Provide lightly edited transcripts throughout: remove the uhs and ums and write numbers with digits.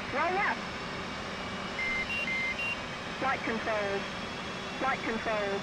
Roll left. Flight controls. Flight controls.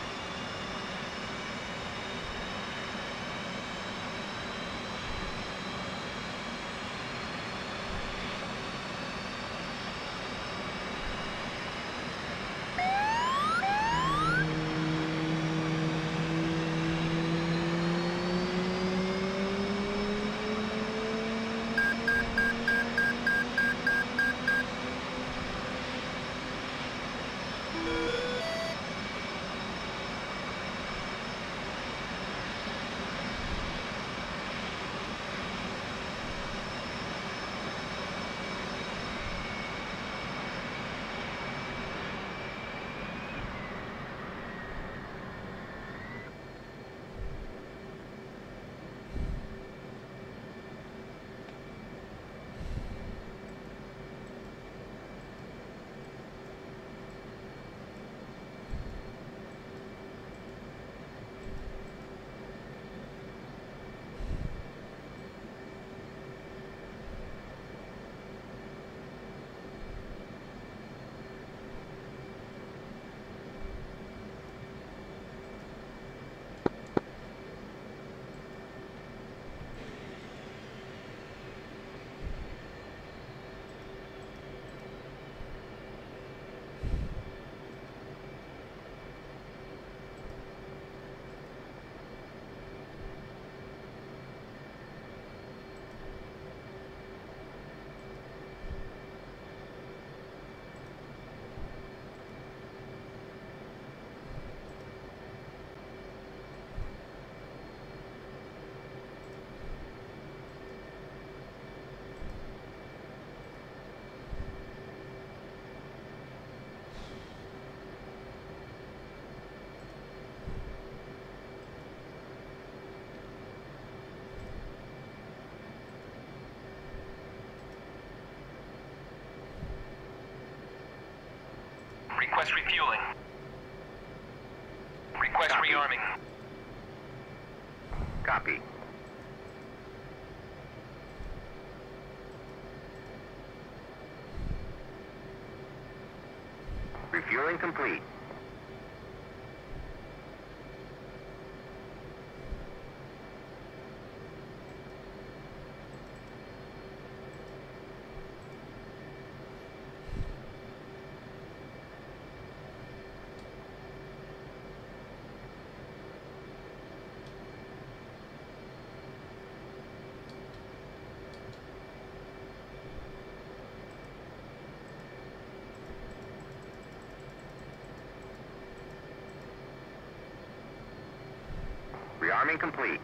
Request refueling. Request Copy. rearming. Copy. Refueling complete. Rearming complete.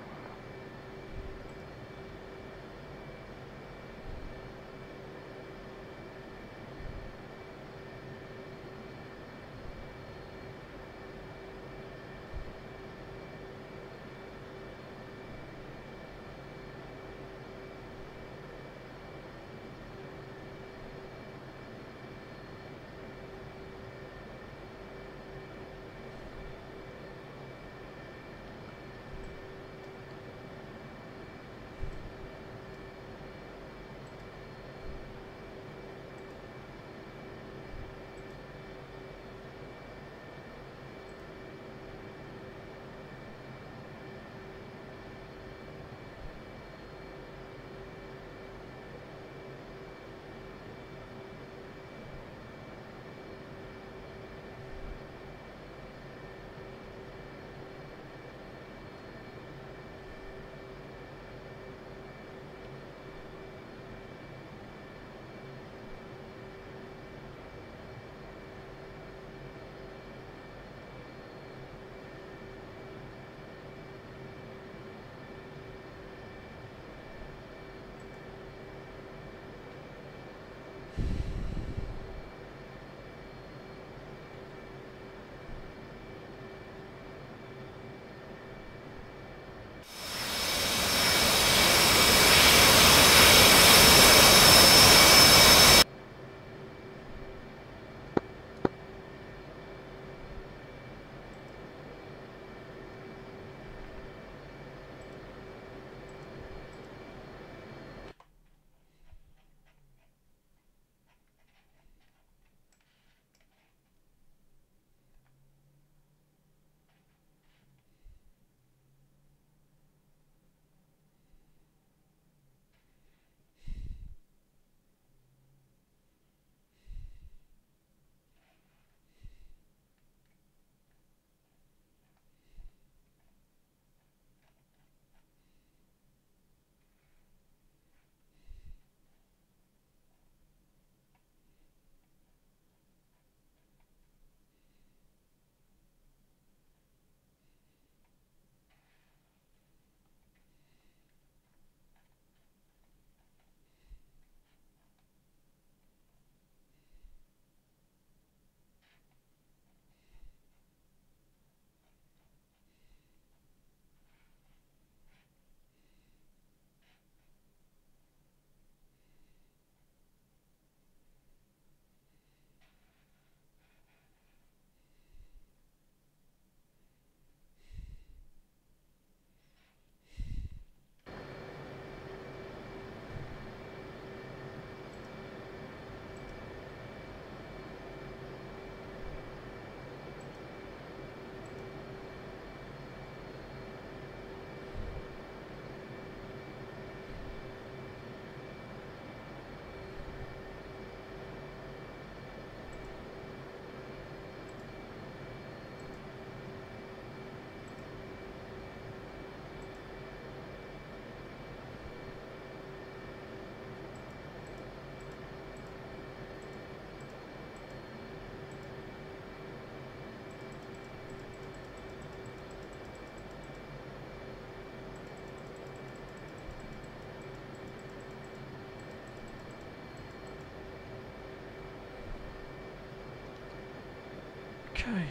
Okay.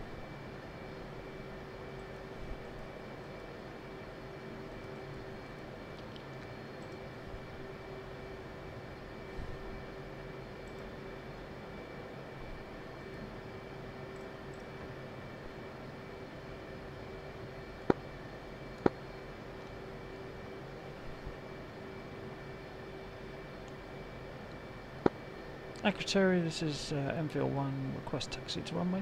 Secretary, this is Enfield 1, request taxi to runway.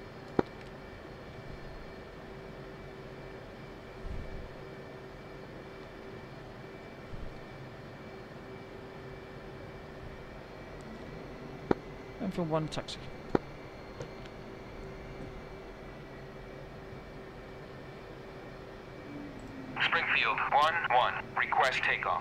Enfield 1, taxi. Springfield 1-1, request takeoff.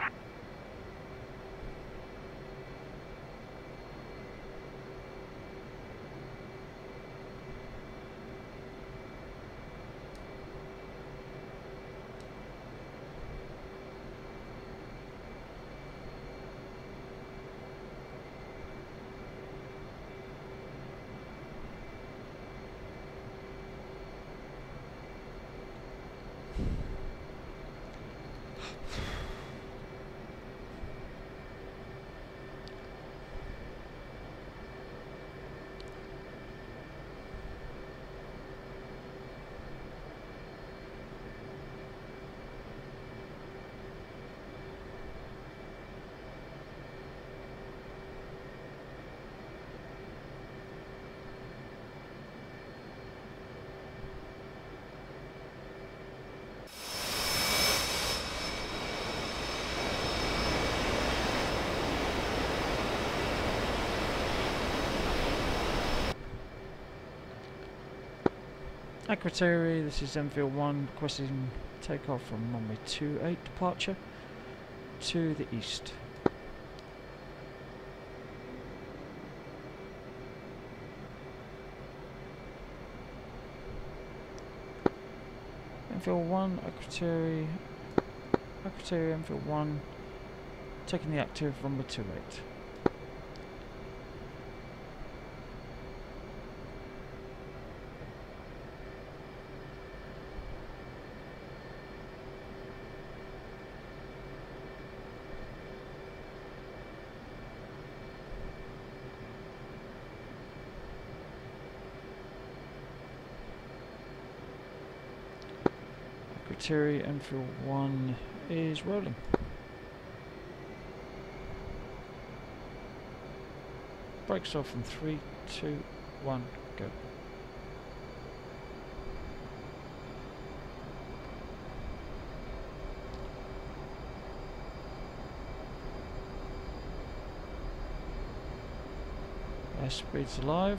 Secretary, this is Enfield 1, requesting takeoff from runway 28 departure to the east. Enfield 1, Secretary, Enfield 1, taking the active runway 28. Secretary, Enfield 1 is rolling. Brakes off in 3, 2, 1, go. Airspeed's alive.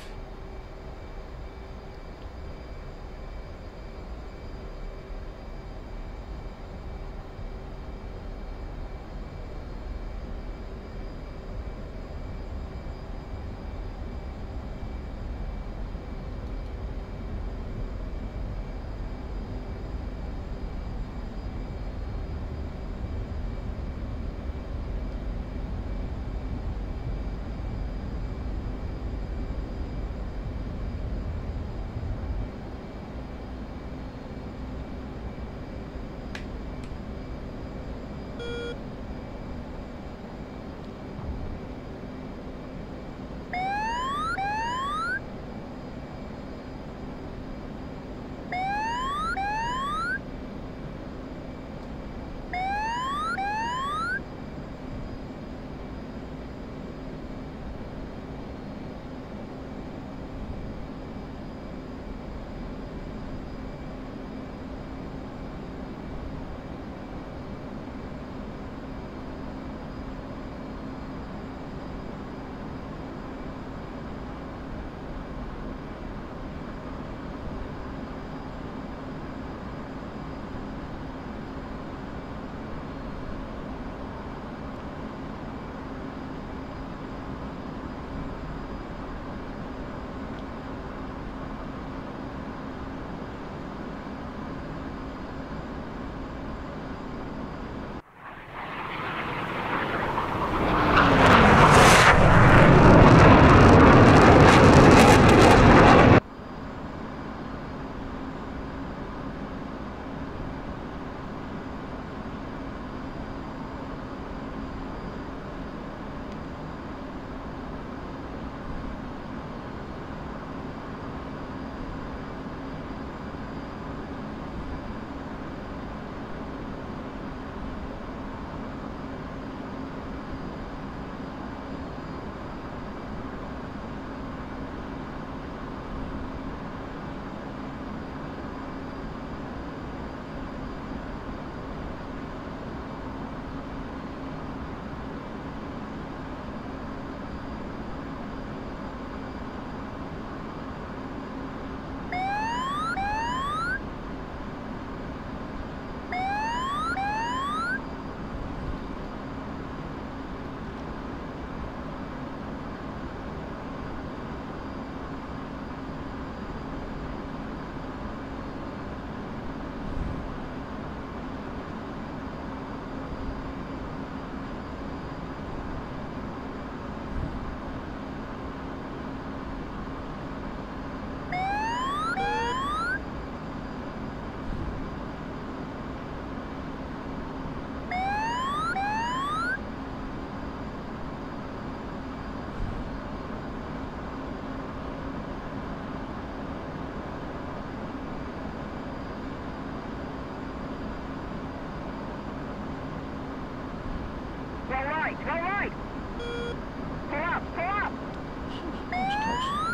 right, roll right. Pull up, pull up. That was close.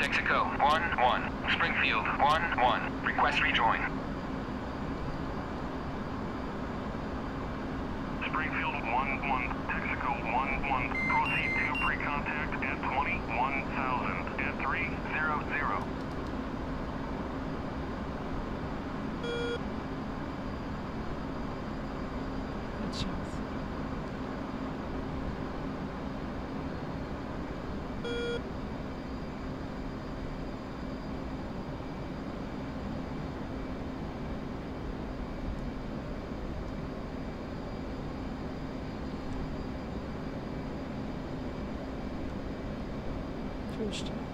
Texaco 1-1. Springfield 1-1. Request rejoin. Springfield 1-1. Texaco 1-1. Proceed to pre-contact at 21,000 at 300. Head south. Fuel stop. 1.1.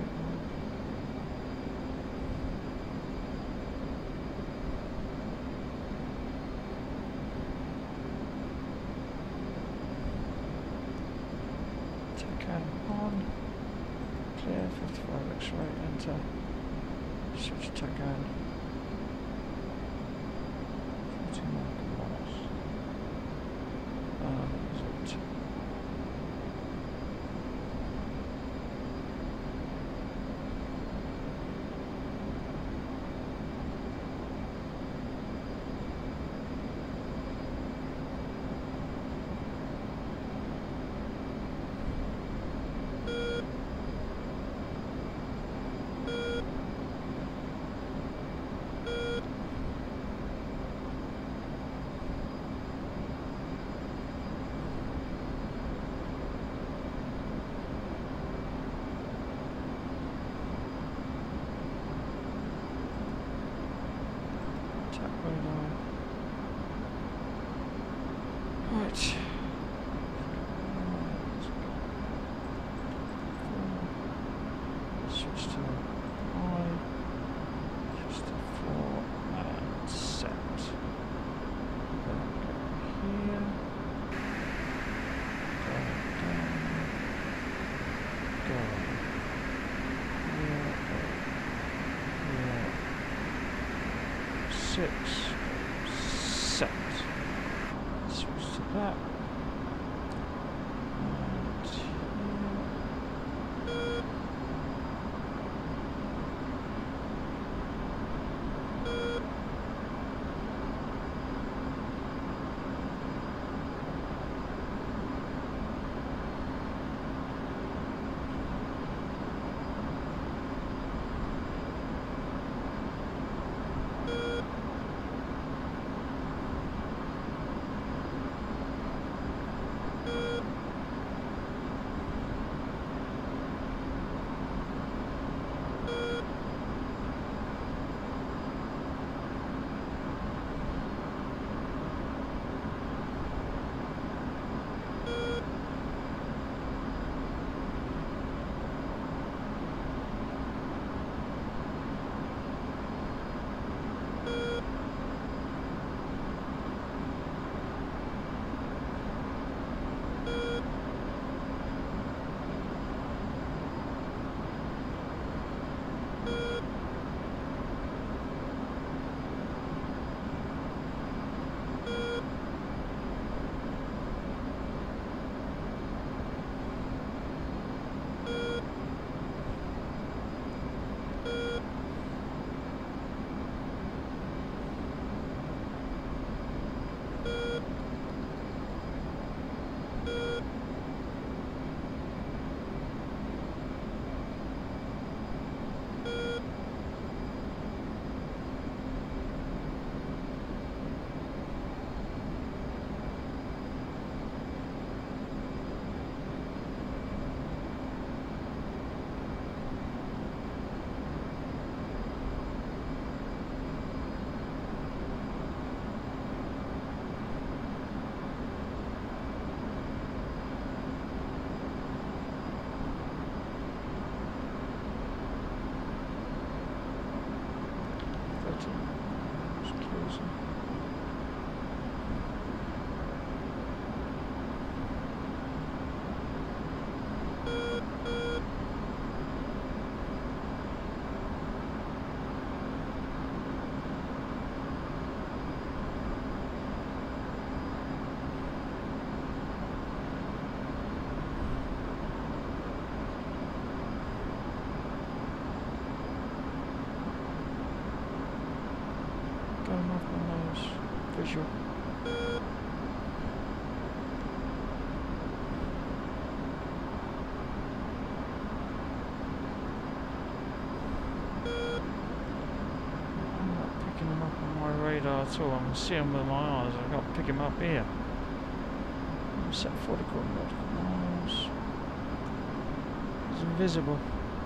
Tacan on. Clear. 55 X-ray. Enter. Switch to Tacan. 40 miles. Exit. Attack radar. Right. Switch to high. Switch to 4 and set. Then go here. Go down. Go here. Here. 6. Set. Switch to that. And here. Nice. Visual. I'm not picking them up on my radar at all. I can see them with my eyes. I've got to pick them up here. I'm set 40 nautical miles. It's invisible.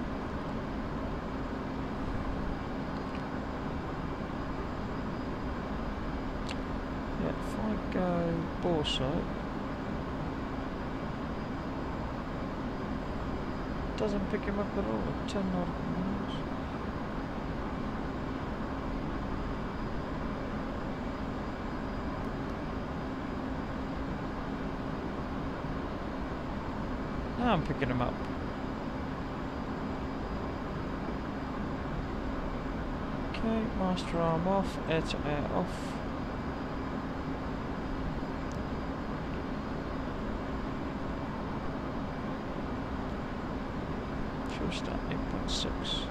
Yeah, if I go bore sight, doesn't pick him up at all at 10 nautical miles. Now I'm picking him up. Okay, master arm off, air to air off. Fuel start 8.6.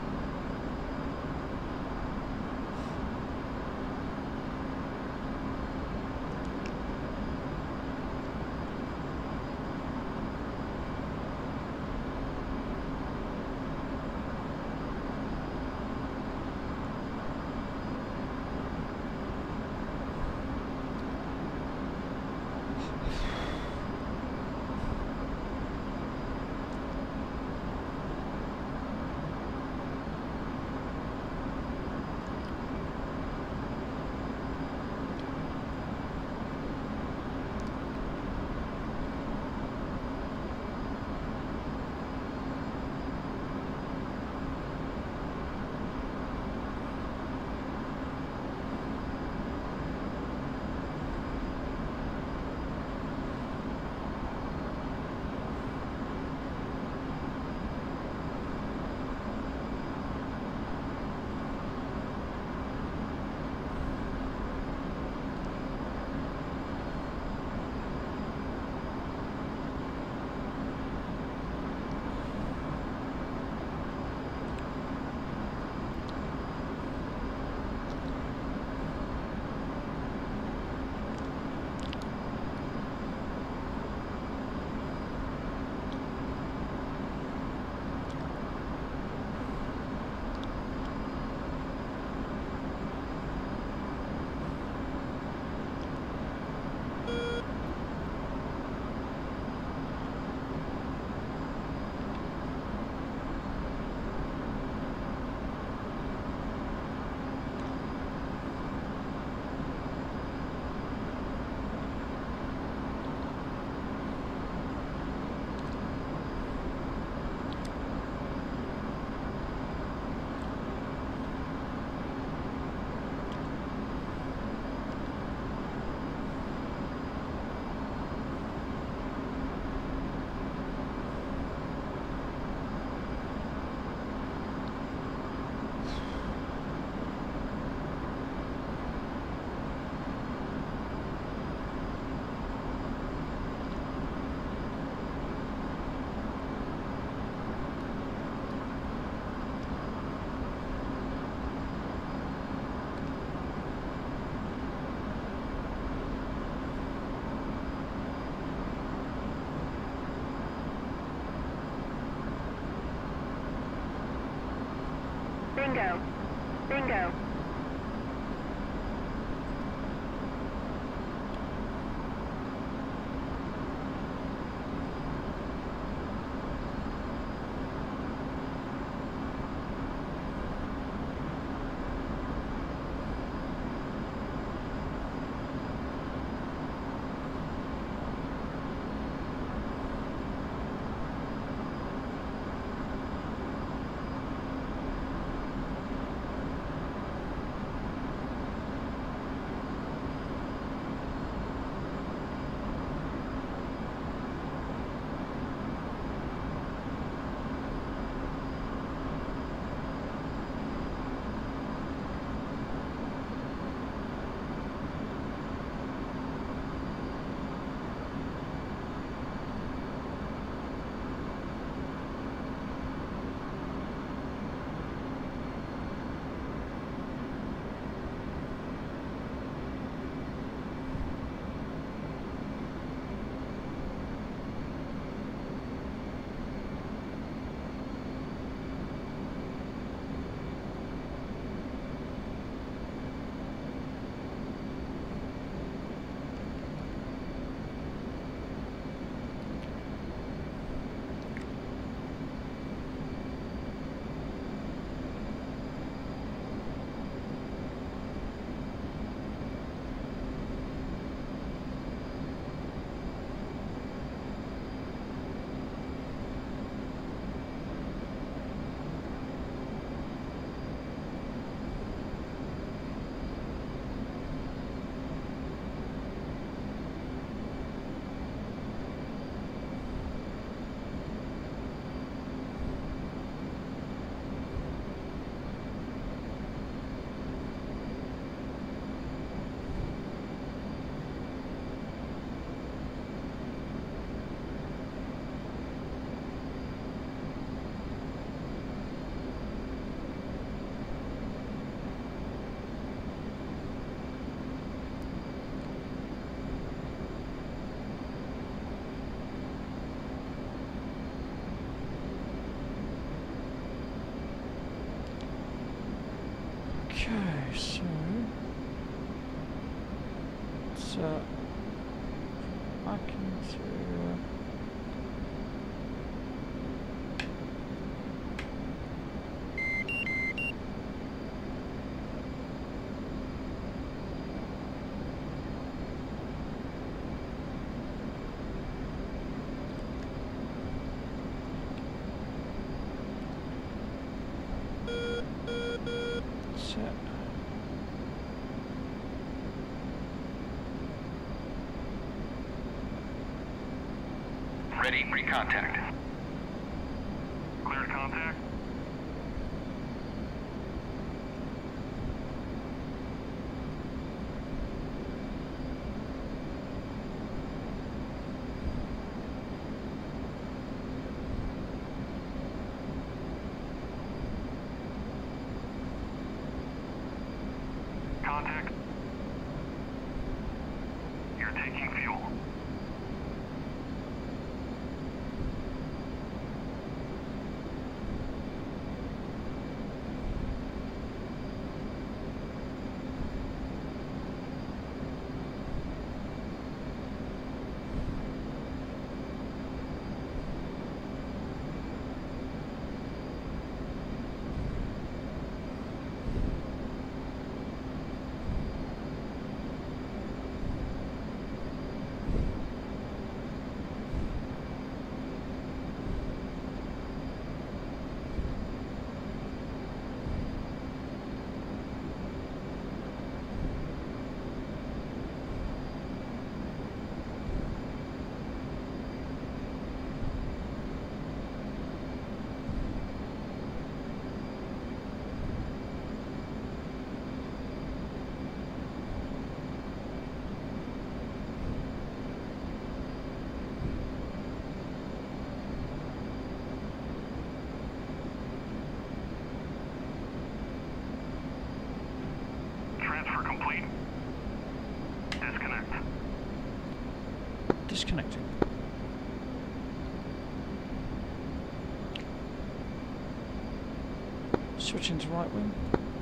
Bingo. Bingo. Okay, so let's back into set. Ready, pre-contact. Cleared contact. Contact. You're taking fuel. Transfer complete. Disconnect. Disconnecting. Switching to right wing.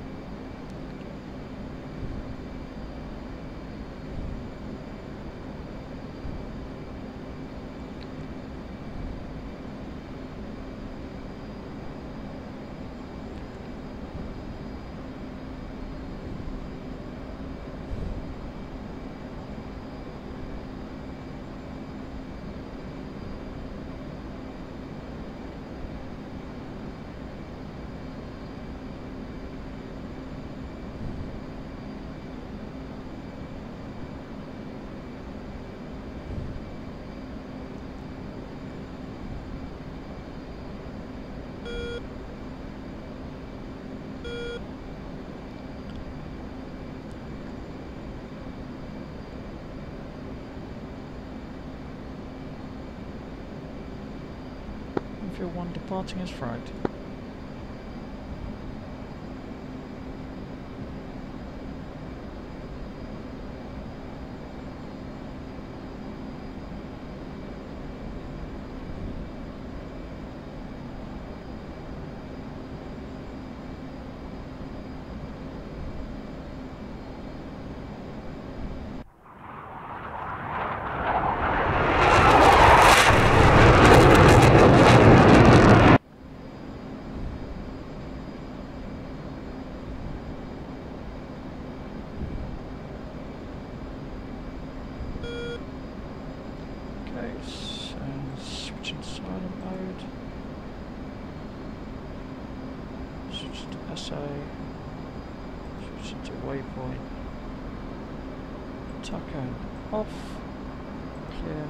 Field 1 departing as fried. Switching to silent mode. Switching to SA. Switching to waypoint. Taco off. Clear.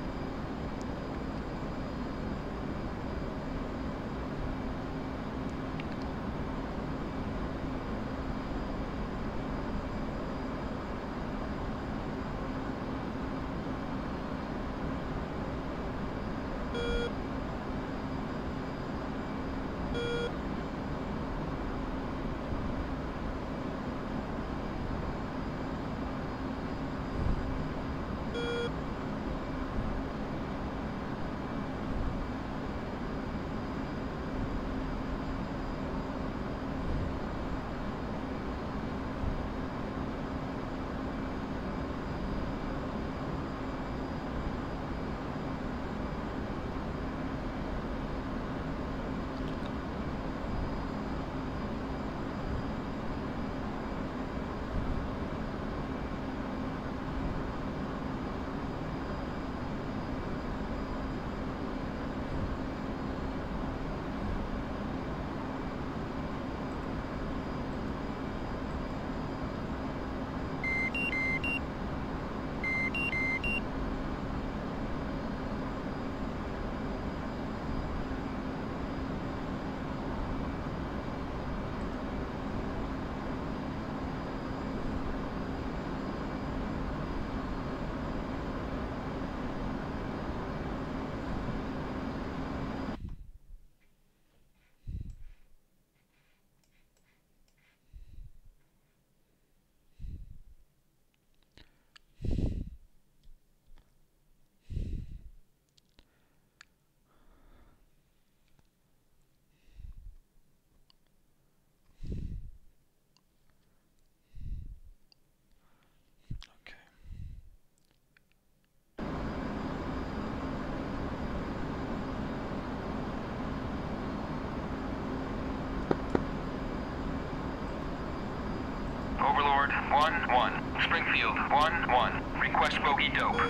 Oxford, 1-1. Springfield, 1-1. Request bogey dope.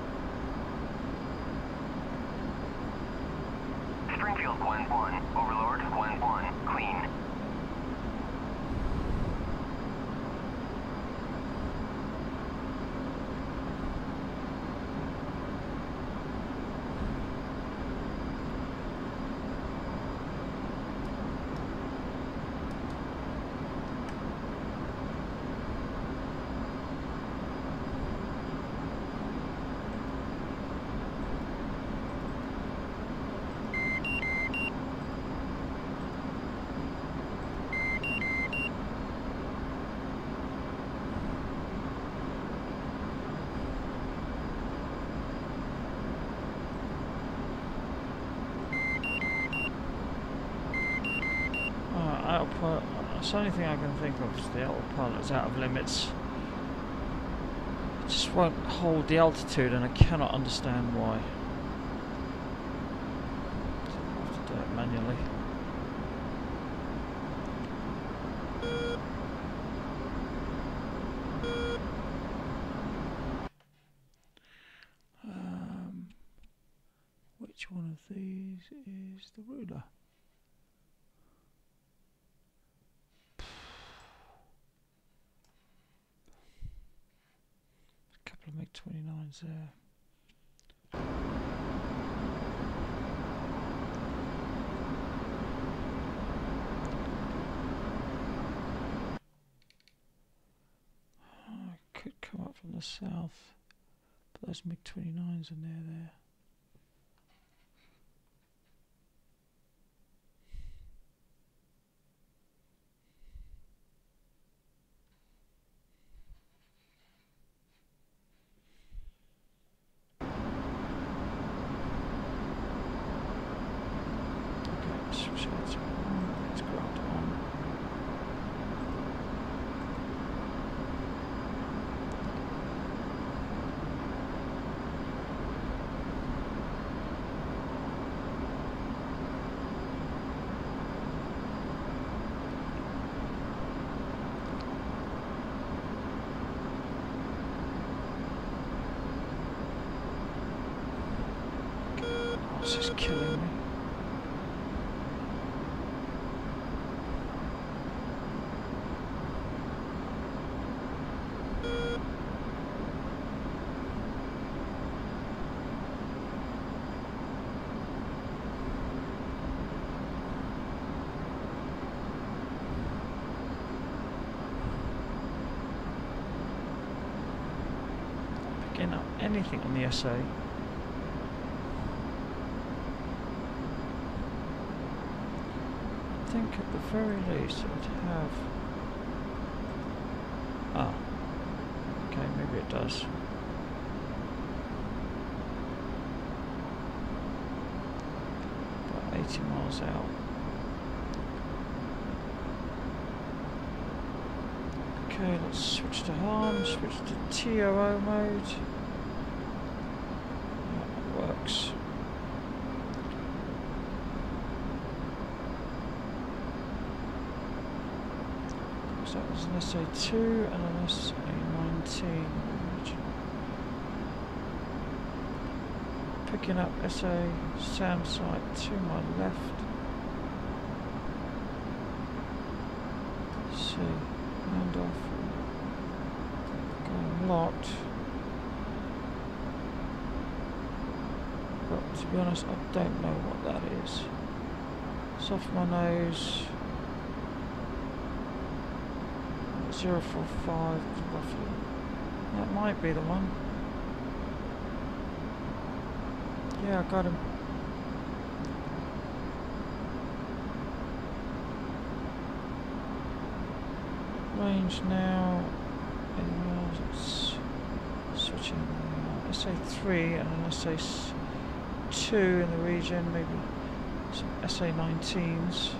Springfield, 1-1. Overlord, 1-1. Clean. That's the only thing I can think of is the autopilot's out of limits. It just won't hold the altitude and I cannot understand why. So I have to do it manually. Which one of these is the ruler? MiG-29s there. I could come up from the south, but those MiG-29s are near there. Let's ground on. Oh, this is killing me. Picking up anything on the SA. I think at the very least it would have... Ah, okay, maybe it does. About 80 miles out. Okay, let's switch to harm, switch to TOO mode. That works. So that was an SA2 and an SA19. Picking up SA SAM site to my left. See, hand off. Going locked. But to be honest, I don't know what that is. It's off my nose. 045 roughly. That might be the one. Yeah, I got him. Range now. It's switching SA3 and an SA2 in the region, maybe some SA19s.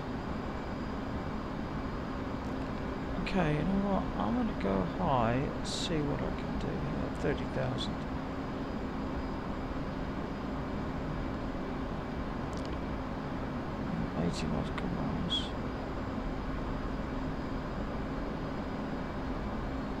Okay, you know what? I'm going to go high and see what I can do here. 30,000. And 80 nautical miles.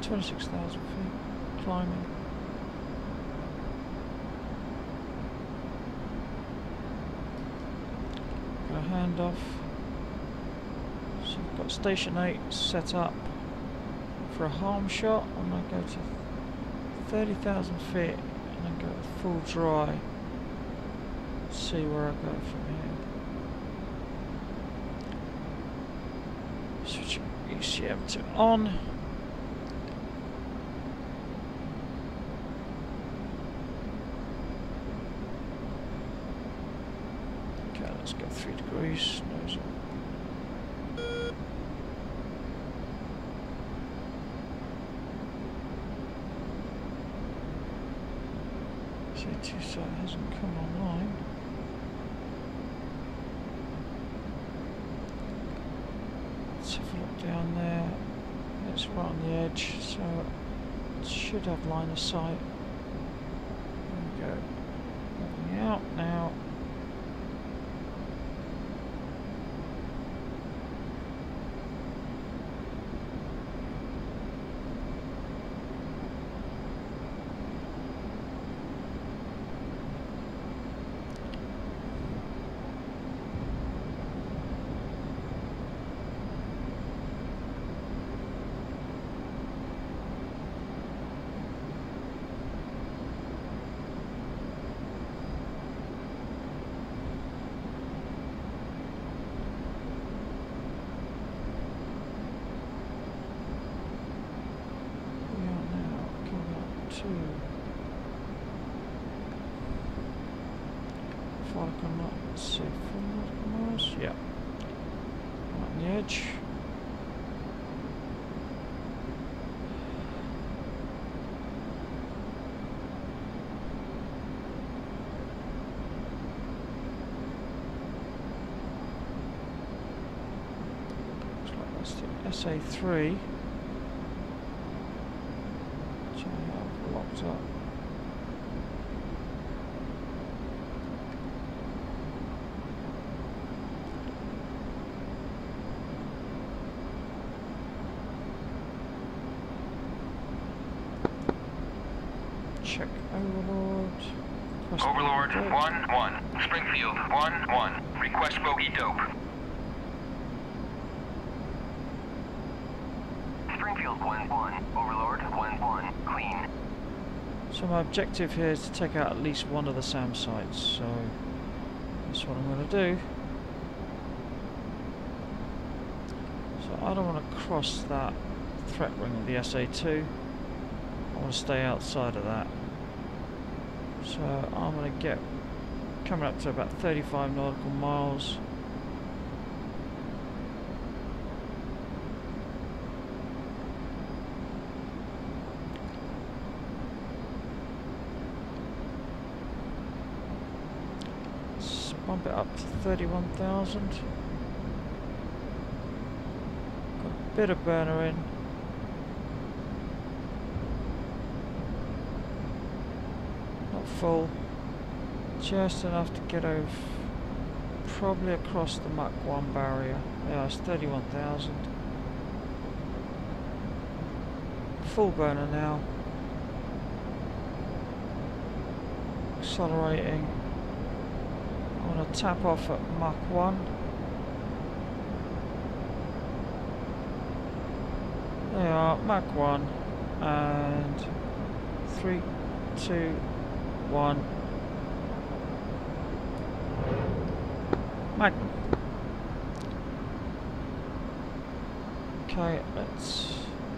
26,000 feet climbing. Got a handoff. So I've got station 8 set up for a harm shot. I'm going to go to 30,000 feet and then go full dry. See where I go from here. Switch ECM to on. Okay, let's go 3 degrees. Nose up. So it hasn't come online. Let's have a look down there. It's right on the edge, so it should have line of sight. There we go. Moving out now. Let's see, 4 nautical miles? Yeah. Right on the edge. Looks like that's the SA3. Which I have locked up. Check Overlord. Overlord 1-1. Springfield 1-1. Request bogey dope. Springfield 1-1. Overlord 1-1. Clean. So my objective here is to take out at least one of the SAM sites, so that's what I'm going to do. So I don't want to cross that threat ring of the SA2. I want to stay outside of that. So I'm going to get coming up to about 35 nautical miles. Let's bump it up to 31,000. Got a bit of burner in. Full, just enough to get over, probably across the Mach 1 barrier. Yeah, it's 31,000. Full burner now. Accelerating. I want to tap off at Mach 1. There you are, Mach 1, and 3, 2, 1. Magnum. Okay, let's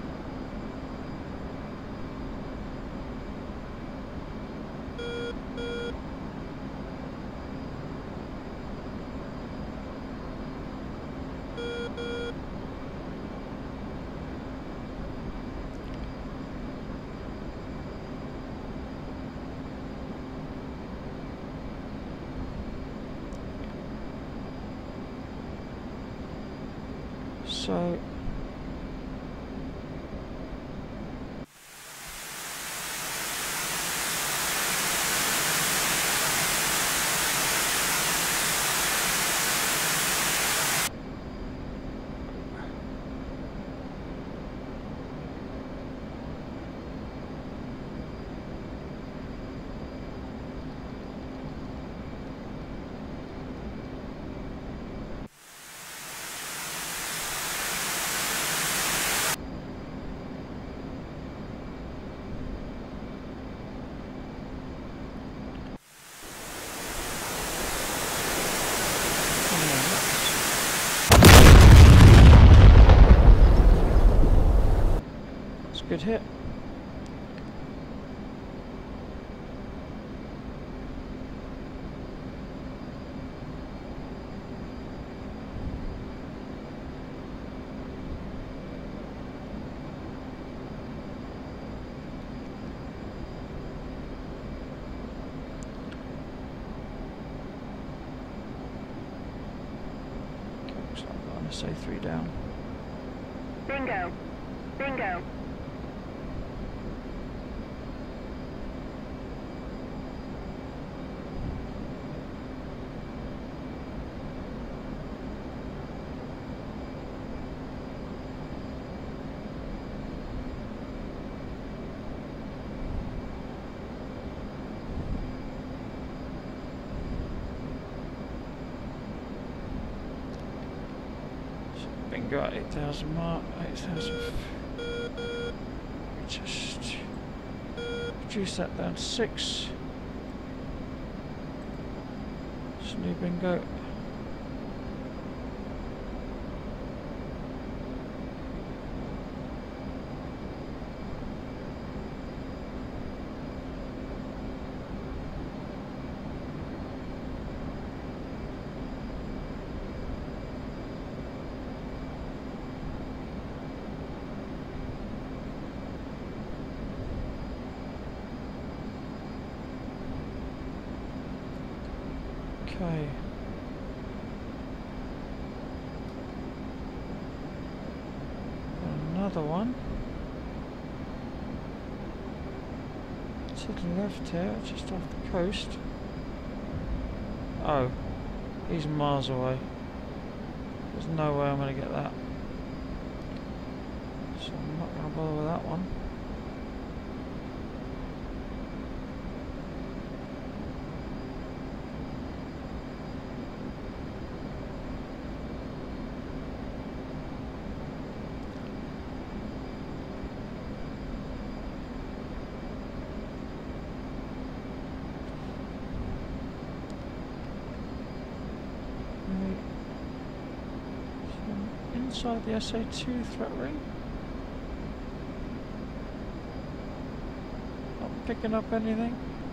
so good hit. Say 3 down. Bingo. Bingo. Bingo at 8,000 mark, 8,000. Just reduce that down to 6. Just new bingo. Okay. Another one. To the left here, just off the coast. Oh, he's miles away. There's no way I'm going to get that. So I'm not going to bother with that one. Inside the SA2 threat ring. Not picking up anything.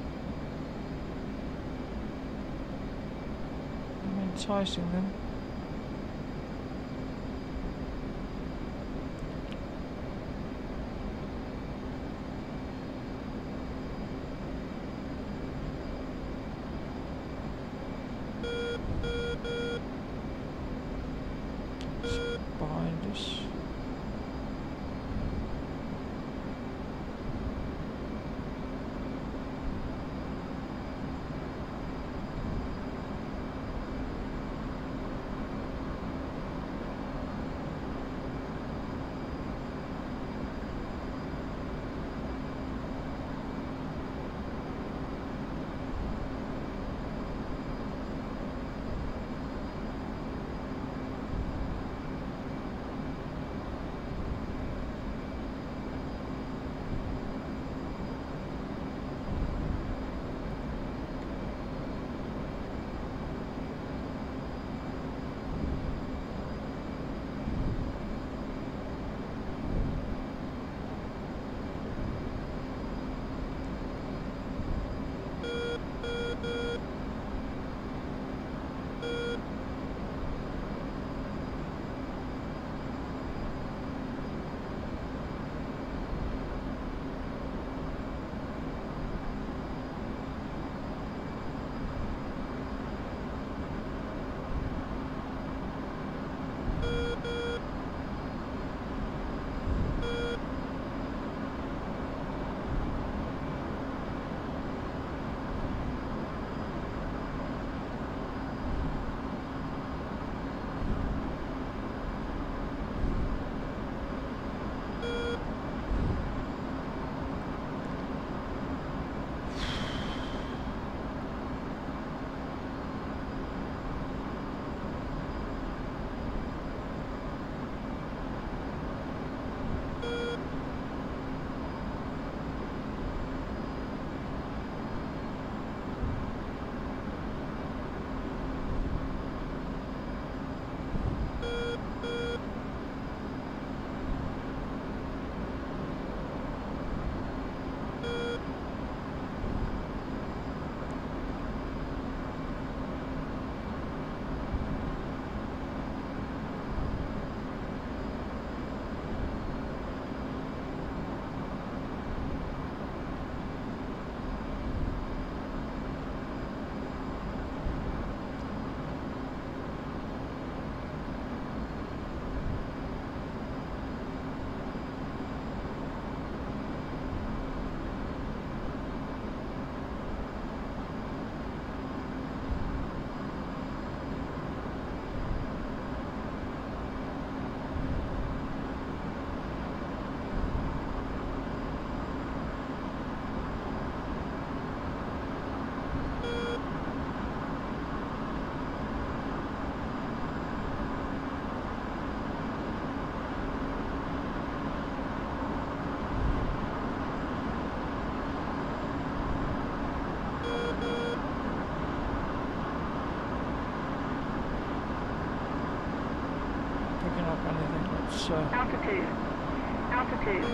I'm enticing them. Behind us. so... Altitude. Altitude.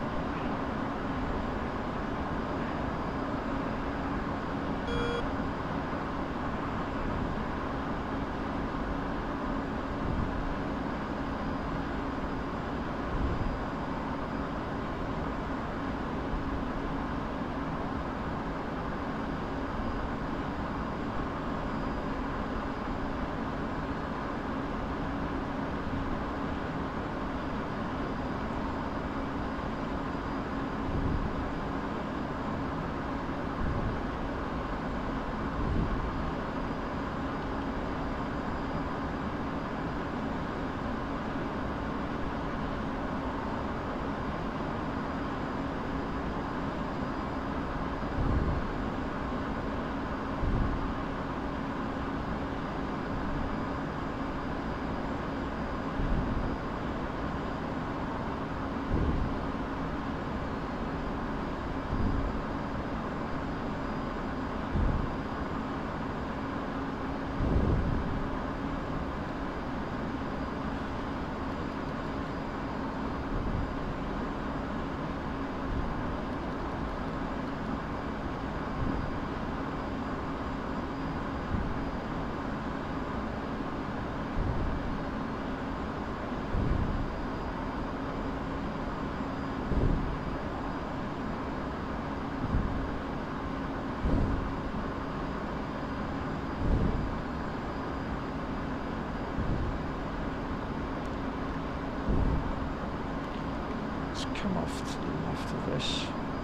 Come off to the left of this.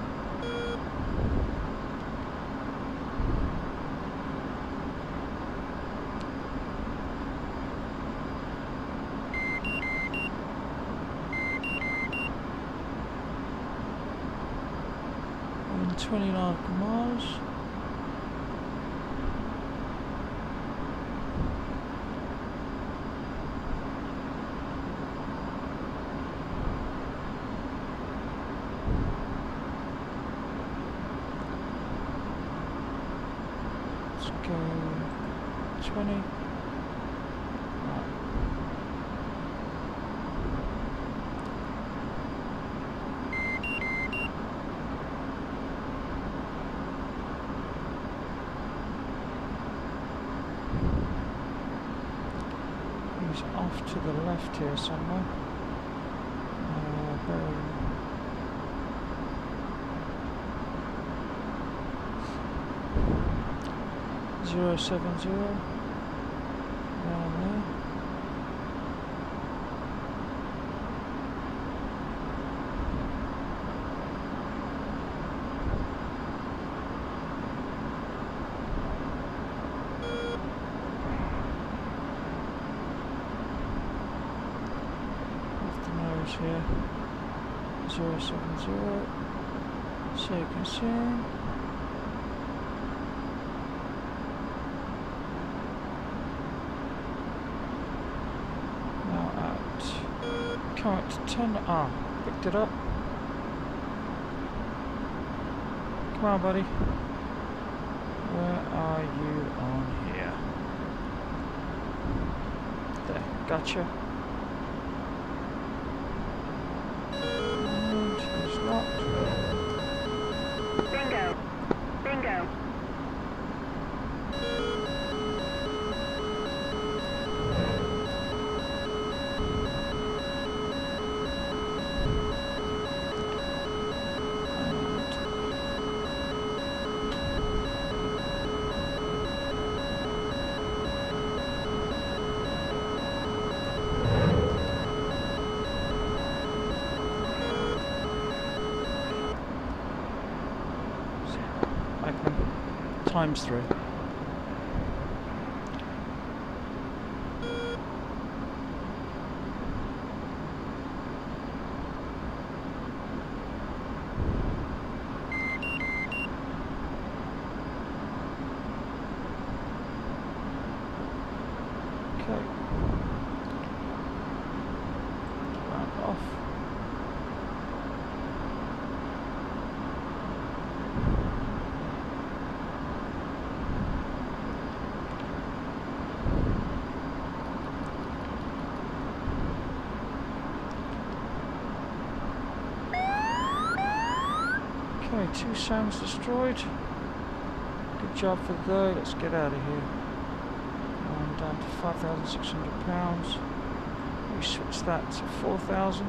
And 29 miles. Go 20. Right. He's off to the left here somewhere. Bearing 070 around there. Off the nose here. 070. So you can see. Current 10. Ah, picked it up. Come on, buddy. Where are you on here? There, gotcha. And he's locked. Bingo. Bingo. Times 3. Okay. Round off. 2 SAMs destroyed. Good job for though. Let's get out of here. I'm down to £5,600. We switch that to 4,000.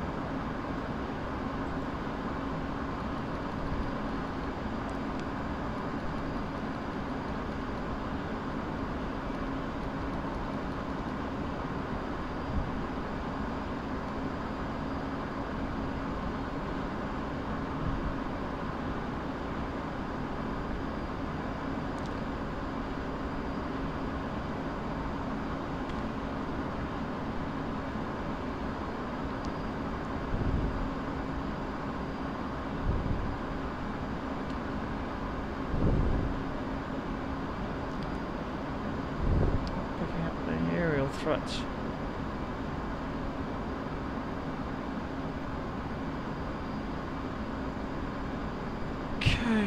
Threats. Okay.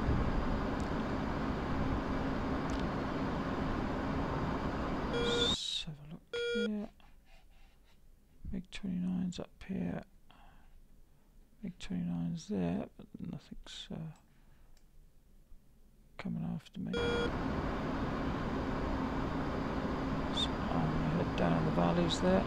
Let's have a look here. MiG-29's up here. MiG-29's there, but nothing's coming after me. So I'm going to head down the valleys there.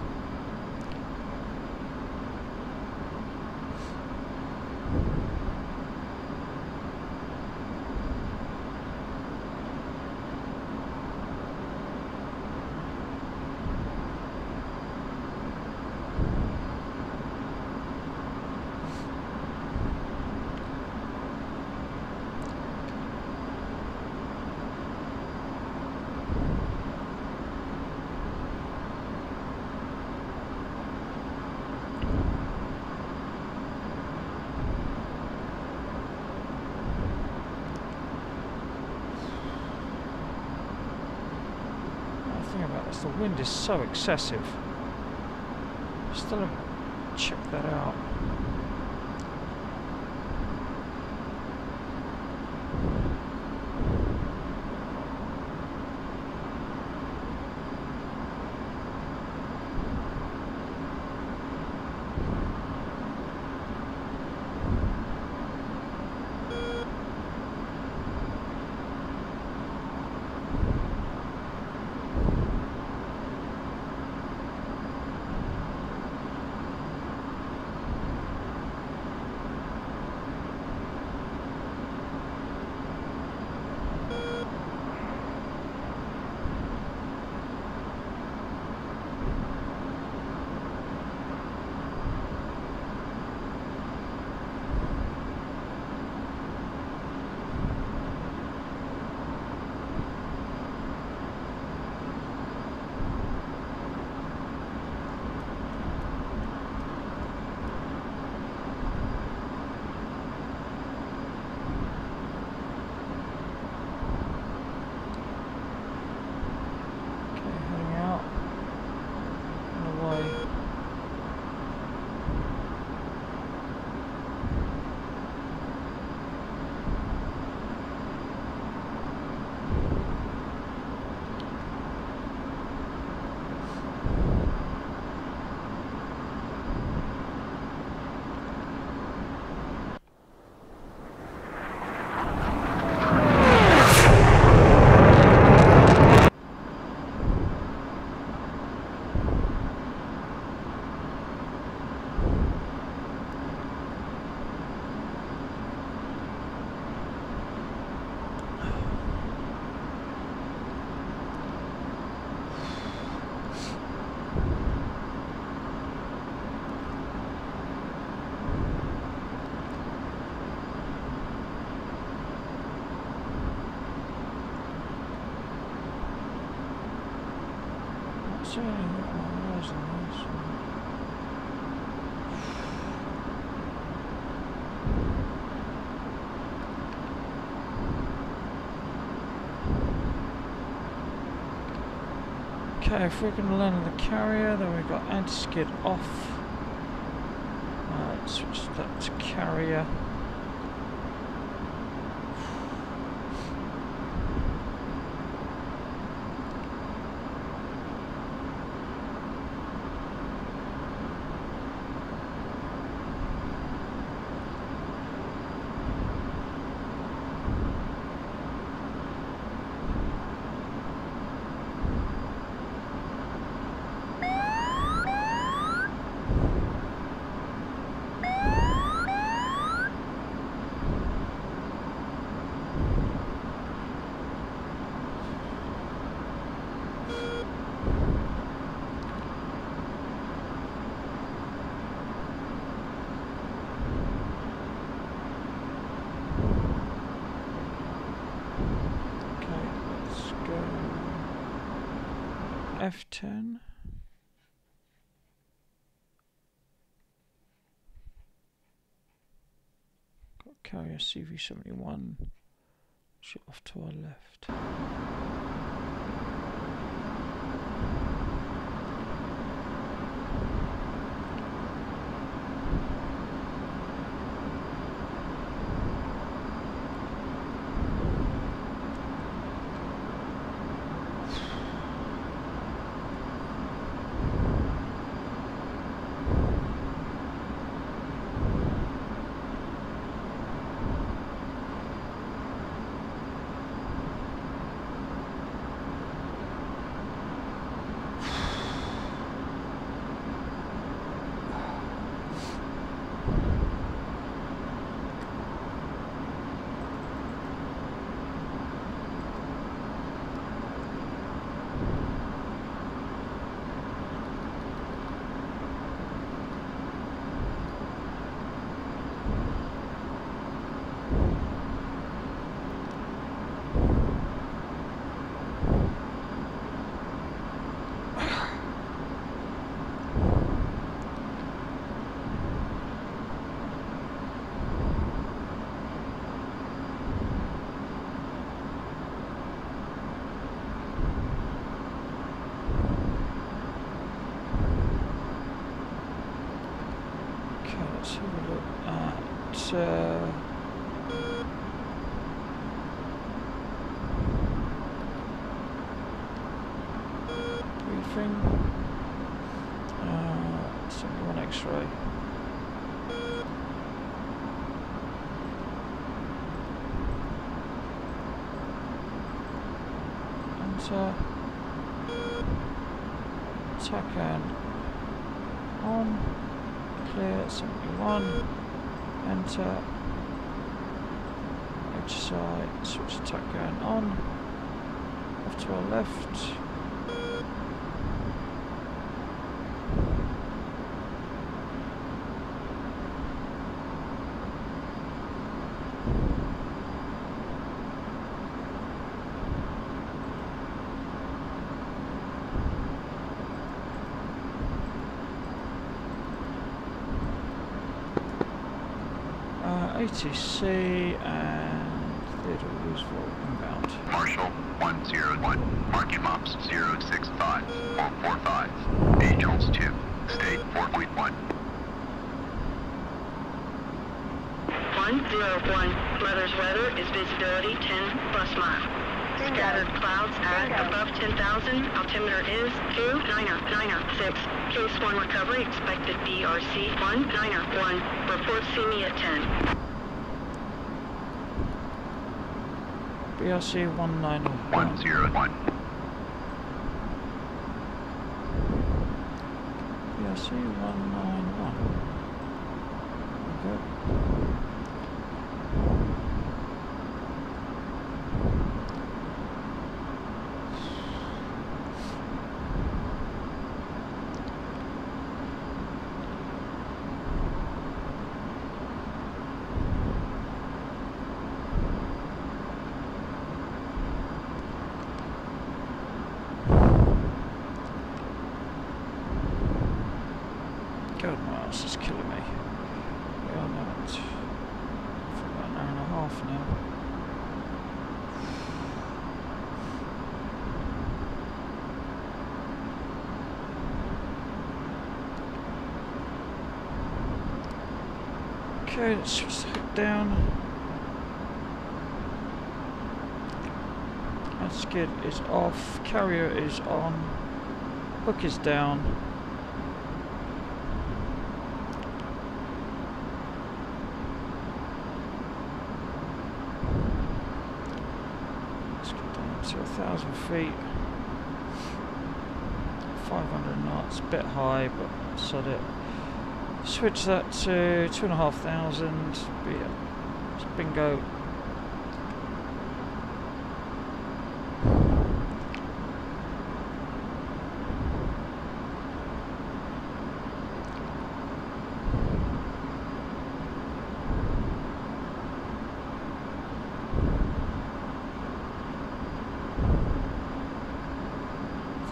The wind is so excessive. Still haven't checked that out. Okay, if we're going to land on the carrier, then we've got anti-skid off. Let's switch that to carrier. F10. Got carrier CV71. Shit off to our left. Let's have a look at briefing. 71 X-ray. Enter. TACAN on. Clear 71, enter, HSI, switch attack going on, off to our left, AATC and Theodore Roosevelt inbound. Marshall 101, marking mops 065, 445, Angels 2, state 4.1. 101, Mother's weather is visibility 10 plus mile. Scattered clouds at above 10,000, altimeter is 29096. Case 1 recovery, expected BRC 191. Report see me at 10. BRC 191. 101. BRC 191. Okay. God, my ass is killing me. We are now at for about an hour and a half now. Okay, let's switch the hook down. And skid is off, carrier is on, hook is down. To 1,000 feet, 500 knots, bit high, but sod it. Switch that to 2,500. It's bingo.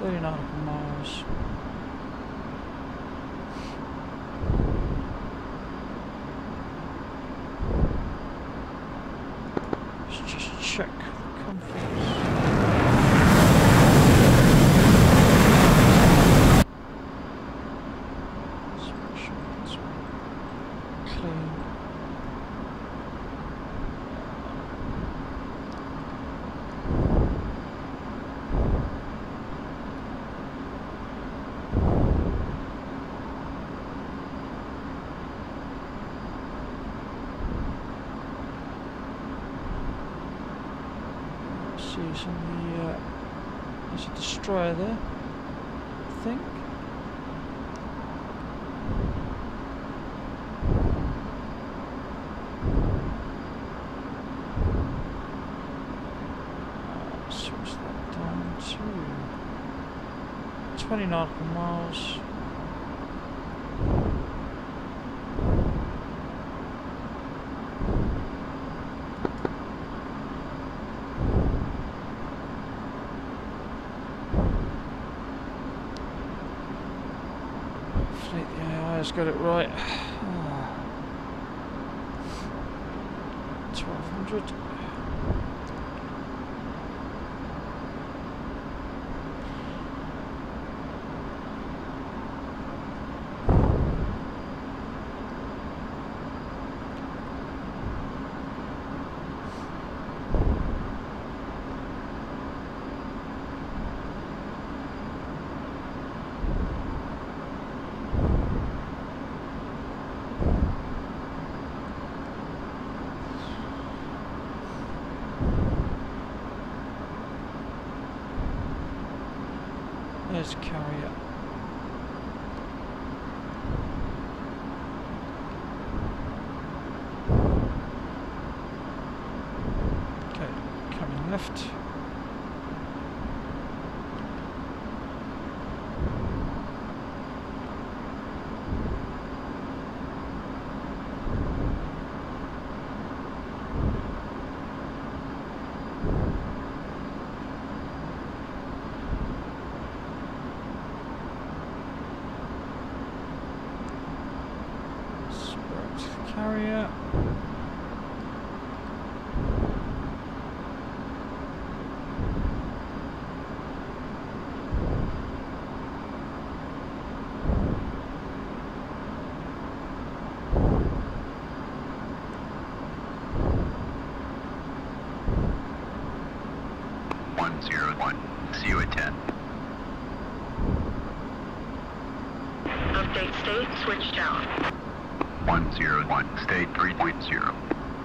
30 nautical miles. Let's just check the compass. Let's make sure it's clean. See some of the, there's a destroyer there, I think. Switch that down to 20 nautical miles. Hopefully the AI's got it right. 1200. There's a carrier. Okay, coming left. Carrier. See you at 10. Update state, switch tower. 101, state 3.0.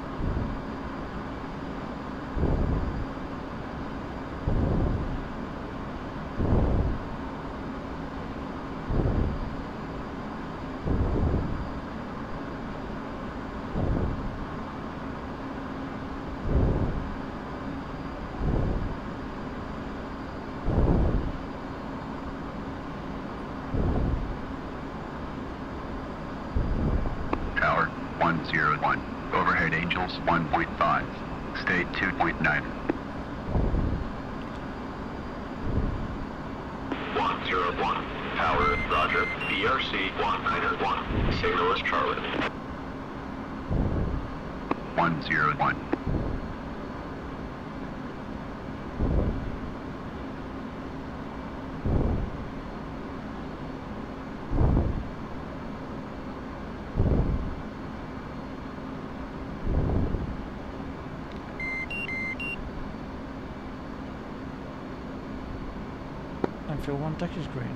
Tower 101, overhead Angels 1.5, state 2.9. 101, Tower, roger, BRC 191, signal is Charlie. 101. Landfill 1 deck is green.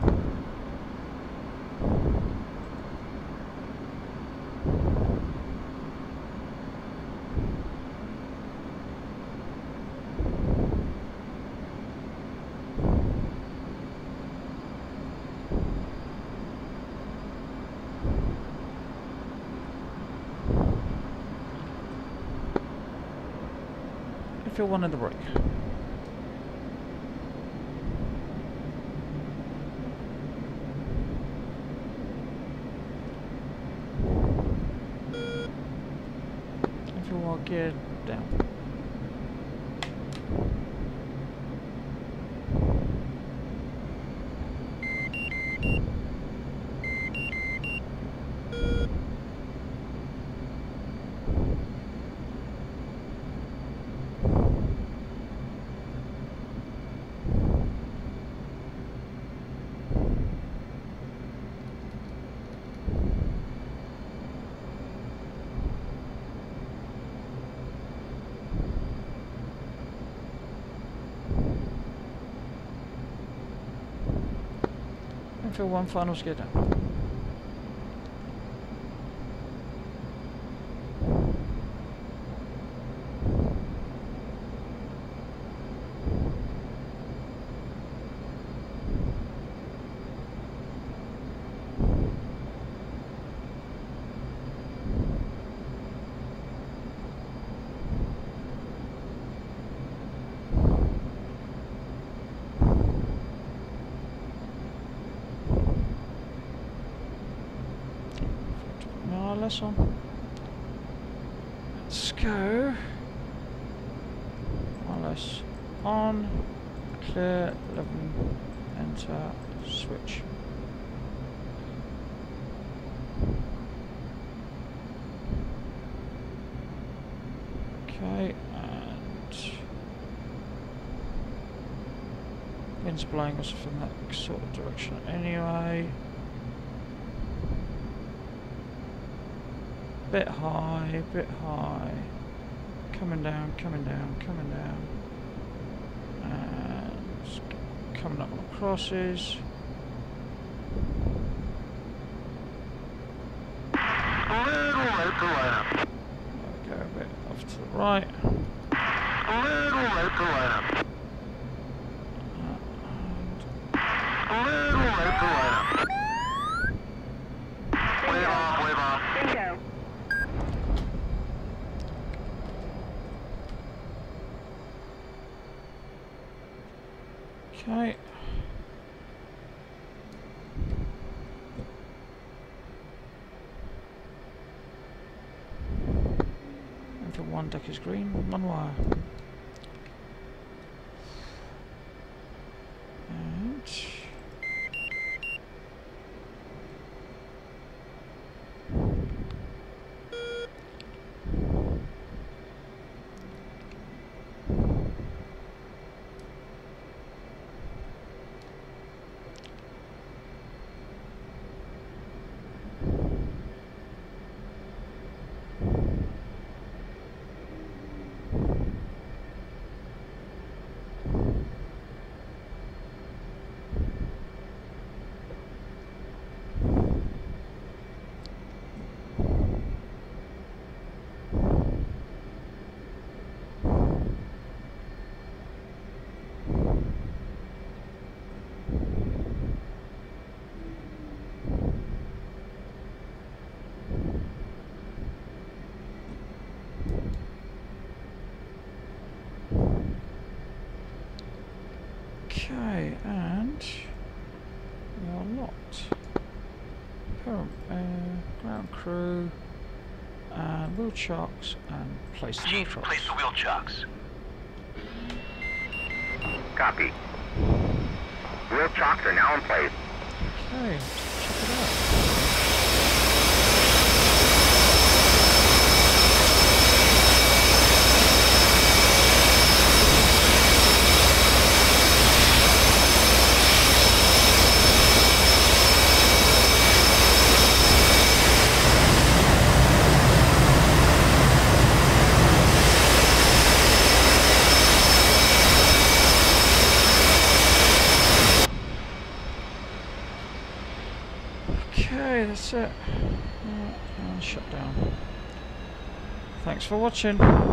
Landfill 1 in the break. Gear down. Infill 1, final gear down. On. Let's go. Wireless on, clear, 11, enter, switch. Okay, and wind's blowing us from that sort of direction anyway. Bit high, coming down, and coming up on the crosses. Go a bit off to the right. Bingo. Okay. And for one deck is green, one wire. And okay, and we are locked. Ground crew and wheel chocks and place the wheel Chief, chocks. place the wheel chocks. Copy. Wheel chocks are now in place. Okay, let's check it out. Okay, that's it. And shut down. Thanks for watching.